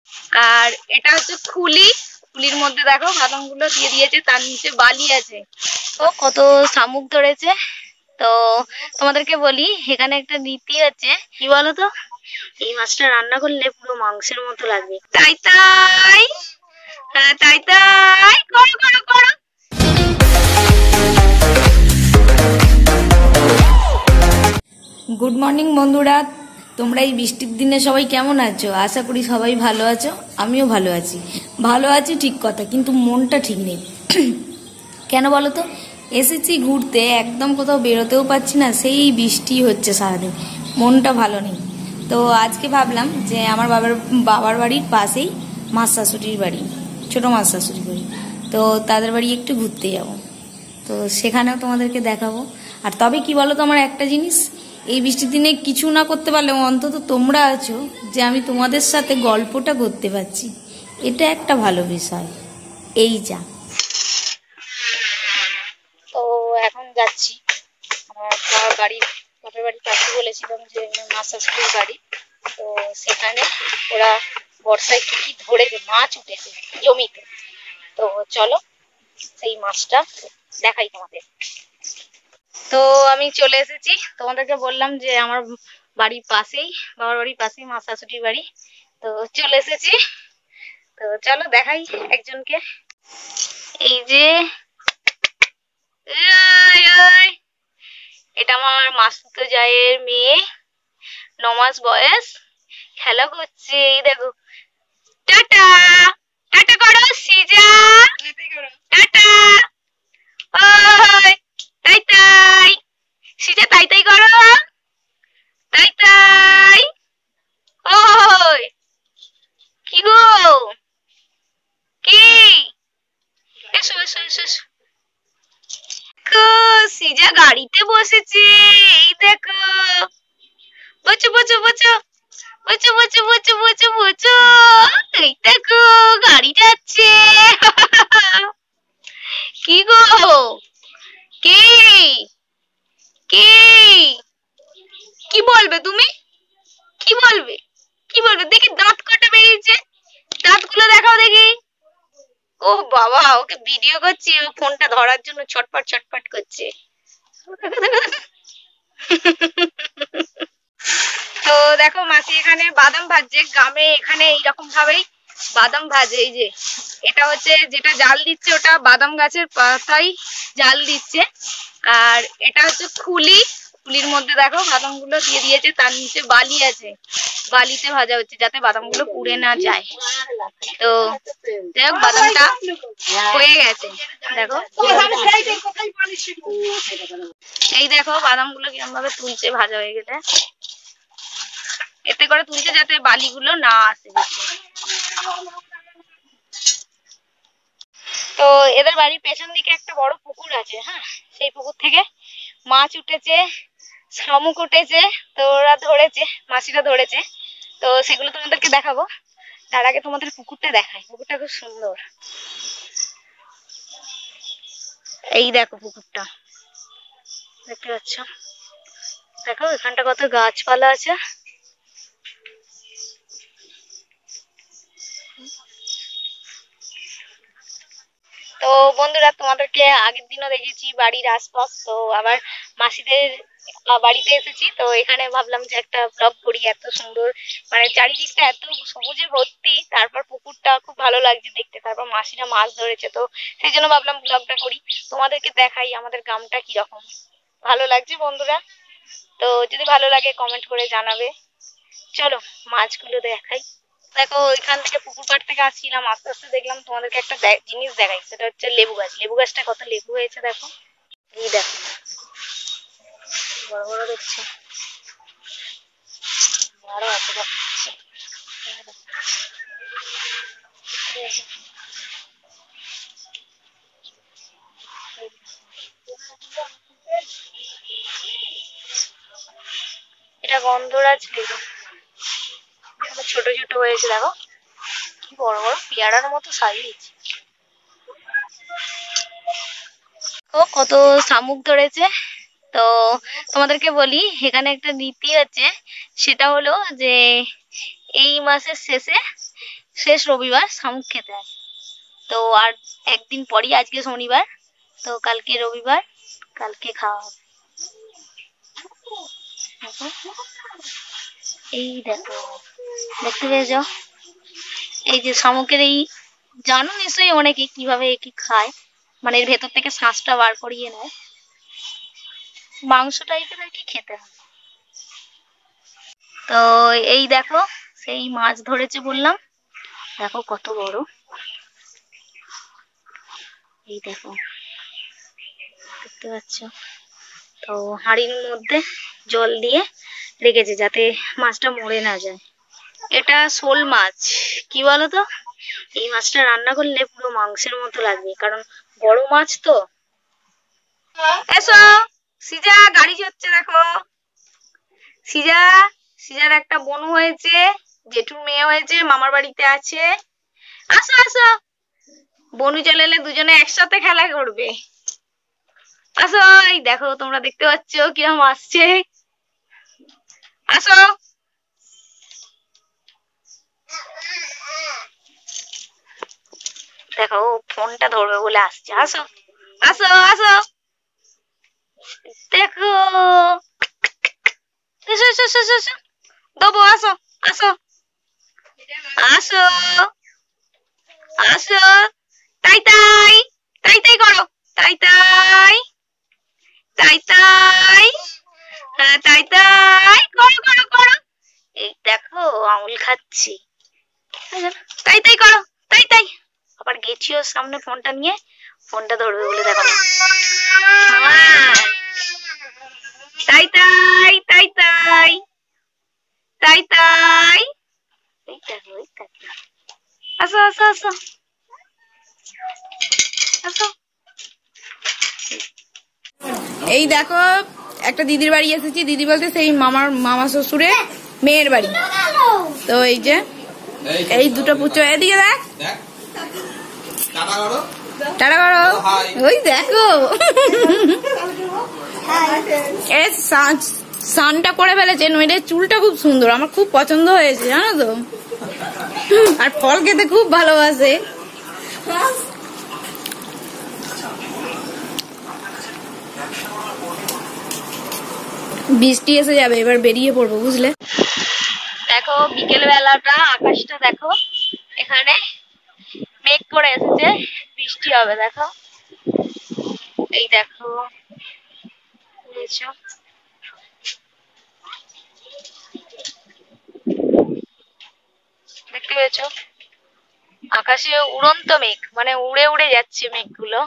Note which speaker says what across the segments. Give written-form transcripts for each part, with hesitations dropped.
Speaker 1: আর এটা হচ্ছে খুলি, খুলির মধ্যে দেখো বাদামগুলো দিয়ে দিয়েছে, তার নিচে বালি আছে। তো কত শামুক ধরেছে। তো তোমাদেরকে বলি এখানে একটা নীতি আছে, কি বলতো, এই মাছটা রান্না করলে পুরো মাংসের মতো লাগবে। তাই তাই, হ্যাঁ তাই তাই, করো করো করো।
Speaker 2: গুড মর্নিং বন্ধুরা, তোমরা এই বৃষ্টির দিনে সবাই কেমন আছো? আশা করি সবাই ভালো আছো, আমিও ভালো আছি। ভালো আছি ঠিক কথা, কিন্তু মনটা ঠিক নেই। কেন বলো তো? এসেছি ঘুরতে, একদম কোথাও বেরোতেও পাচ্ছি না, সেই বৃষ্টি হচ্ছে সারাদিন, মনটা ভালো নেই। তো আজকে ভাবলাম যে আমার বাবার বাড়ির পাশেই মাছ শাশুড়ির বাড়ি, ছোট মাছ শাশুড়ির বাড়ি, তো তাদের বাড়ি একটু ঘুরতে যাব। তো সেখানেও তোমাদেরকে দেখাবো। আর তবে কি বলো তো, আমার একটা জিনিস, এই বৃষ্টির দিনে কিছু না করতে পারলেও অন্তত তোমরা আছো যে আমি তোমাদের সাথে গল্পটা করতে পারছি, এটা একটা ভালো বিষয়। এই যা।
Speaker 1: তো এখন যাচ্ছি আমার বাবার বাড়ির পাশে, বলেছিলাম যে মাছ শাশুড়ির বাড়ি। তো সেখানে ওরা বর্ষায় কি কি ধরেছে, মাছ উঠেছে জমিতে। তো চলো সেই মাছটা দেখাই তোমাদের। তো আমি চলে এসেছি, তোমাদেরকে বললাম যে আমার বাড়ির পাশেই, বাবার বাড়ির পাশেই মাছ শাশুড়ির বাড়ি। তো চলে এসেছি, তো চলো দেখাই একজনকে। এই যে এটা আমার মাসুতো জায়ের মেয়ে, 9 মাস বয়স, খেলা করছে। এই দেখো, টাটা টাটা করো সিজা, টাটা। ওই তাই তাই, সিজা তাই তাই করো, তাই তাই। ওই কি গো, কি, এসো এসো এসো এসো। সিজা গাড়িতে বসেছে, এই দেখো, বচো বচো বচো বচো বচো বচো বচো বচো, এই দেখো গাড়ি যাচ্ছে। কি গো, কি কি কি বলবে তুমি, কি বলবে, কি বলবে? দেখি দাঁত কটা বেরিয়েছে, দাঁতগুলো দেখাও দেখি। ও বাবা, ওকে ভিডিও করছি, ও ফোনটা ধরার জন্য ছটপট ছটপট করছে। তো দেখো মাসি এখানে বাদাম ভাজছে, গ্রামে এখানে এইরকম ভাবেই বাদাম ভাজে। এই যে এটা হচ্ছে যেটা জাল দিচ্ছে, ওটা বাদাম গাছের পাতাই জাল দিচ্ছে। আর এটা হচ্ছে খুলি, খুলির মধ্যে দেখো বাদামগুলো দিয়ে দিয়েছে, তার নিচে বালি আছে, বালিতে ভাজা হচ্ছে যাতে বাদামগুলো পুড়ে না যায়। তো দেখ বাদামটা হয়ে গেছে, দেখো এই দেখো বাদামগুলো কিরকম ভাবে তুলছে ভাজা হয়ে গেলে, এতে করে তুলছে যাতে বালিগুলো না আসে। তো এদের বাড়ির পেছন দিকে একটা বড় পুকুর আছে, হ্যাঁ, সেই পুকুর থেকে মাছ উঠেছে, শামুক উঠেছে। তো ওরা ধরেছে, মাসিরা ধরেছে, তো সেগুলো তোমাদেরকে দেখাবো। তার আগে তোমাদের পুকুরটা দেখাই, পুকুরটা খুব সুন্দর। এই দেখো পুকুরটা, দেখতে পাচ্ছ, দেখো এখানটা কত গাছপালা আছে। তো বন্ধুরা, তোমাদেরকে আগের দিনও দেখেছি বাড়ির আশপাশ, তো আবার মাসিদের বাড়িতে এসেছি। তো এখানে ভাবলাম যে একটা ব্লগ করি, এত সুন্দর, মানে চারিদিকটা এত সবুজে ভর্তি, তারপর পুকুরটা খুব ভালো লাগছে দেখতে, তারপর মাসিরা মাছ ধরেছে, তো সেই জন্য ভাবলাম ব্লগটা করি, তোমাদেরকে দেখাই আমাদের গ্রামটা কিরকম। ভালো লাগছে বন্ধুরা? তো যদি ভালো লাগে কমেন্ট করে জানাবে। চলো মাছগুলো দেখাই। দেখো এখান থেকে পুকুর পাড় থেকে আসছিলাম, আস্তে আস্তে দেখলাম তোমাদেরকে একটা জিনিস দেখাই, সেটা হচ্ছে লেবু গাছ। লেবু গাছটা কত লেবু হয়েছে দেখো, এই দেখো বড় বড় দেখছো, আরো আছে দেখছি। এটা গন্ধরাজ লেবু, ছোট ছোট হয়েছে দেখো, কি বড় বড় পেয়ারার মতো সাইজ। ও কত শামুক ধরেছে। তো তোমাদেরকে বলি এখানে একটা নীতি আছে, সেটা হলো যে এই মাসের শেষে শেষ রবিবার শামুক খেতে আসে। তো আর একদিন পরই, আজকে শনিবার, তো কালকে রবিবার, কালকে খাওয়া হবে। এই দেখো, দেখতে পেয়েছ? এই যে শামুকের এই, জানো নিশ্চয়ই অনেকে কিভাবে একে খায়, মানে এর ভেতর থেকে শ্বাসটা বার করিয়ে নেয়, মাংস টাইপের আর কি খেতে হয়। তো এই দেখো, সেই মাছ ধরেছে বললাম, দেখো কত বড়, এই দেখো, দেখতে পাচ্ছ? তো হাঁড়ির মধ্যে জল দিয়ে রেখেছে যাতে মাছটা মরে না যায়। এটা শোল মাছ, কি বলতো, এই মাছটা রান্না করলে পুরো মাংসের মতো লাগবে, কারণ বড় মাছ তো। এসো সিজা, গাড়ি হচ্ছে দেখো। সিজার একটা বোন হয়েছে, জেঠুর মেয়ে হয়েছে, মামার বাড়িতে আছে। আসো আসো, বনু চলে এলে দুজনে একসাথে খেলা করবে। আসো, এই দেখো, তোমরা দেখতে পাচ্ছ কিরকম আসছে। আসো, দেখো ফোনটা ধরবে বলে আসছে। আসো আসো আসো, দেখো, এসো এসো এসো এসো, দেবো, আসো আসো আসো আসো, তাই তাই, তাই তাই করো, তাই তাই, তাই তাই, হ্যাঁ তাই তাই করো করো করো। এই দেখো আঙুল খাচ্ছি, তাই তাই করো, তাই তাই। আবার গেছিও সামনে ফোনটা নিয়ে, ফোনটা ধরবে বলে দেখো না। তাই তাই, তাই তাই, তাই তাই, এই দেখো, এই দেখো, আসো আসো আসো আসো।
Speaker 2: এই দেখো, একটা দিদির বাড়ি এসেছি, দিদি বলতে সেই মামা শ্বশুরের মেয়ের বাড়ি। তো এই যে এই দুটো পুচো, এদিকে দেখ, টাটা করো, ওই দেখো সানটা করে ফেলেছে, নইলে চুলটা খুব সুন্দর, আমার খুব পছন্দ হয়েছে জানো তো, আর ফল খেতে খুব ভালোবাসে। বৃষ্টি এসে যাবে, এবার বেরিয়ে পড়বো বুঝলে।
Speaker 1: দেখো বিকেল বেলাটা, আকাশটা দেখো, এখানে মেঘ করে এসেছে, বৃষ্টি হবে দেখো, এই দেখো, দেখতে পেয়েছো? আকাশে উড়ন্ত মেঘ, মানে উড়ে উড়ে যাচ্ছে মেঘগুলো,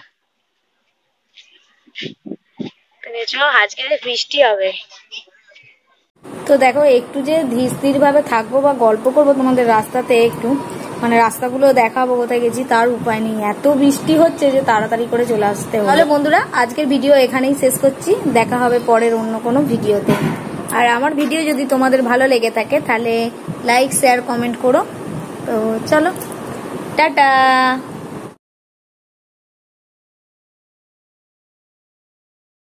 Speaker 1: আজকে বৃষ্টি হবে।
Speaker 2: তো দেখো, একটু যে ধীর স্থির ভাবে থাকবো বা গল্প করবো তোমাদের রাস্তাতে, একটু মানে রাস্তাগুলো দেখাবো কোথায় গেছি, তার উপায় নেই, এত বৃষ্টি হচ্ছে যে তাড়াতাড়ি করে চলে আসতে হবে। তাহলে বন্ধুরা, আজকের ভিডিও এখানেই শেষ করছি, দেখা হবে পরের অন্য কোনো ভিডিওতে। আর আমার ভিডিও যদি তোমাদের ভালো লেগে থাকে তাহলে লাইক, শেয়ার, কমেন্ট করো। তো চলো, টাটা।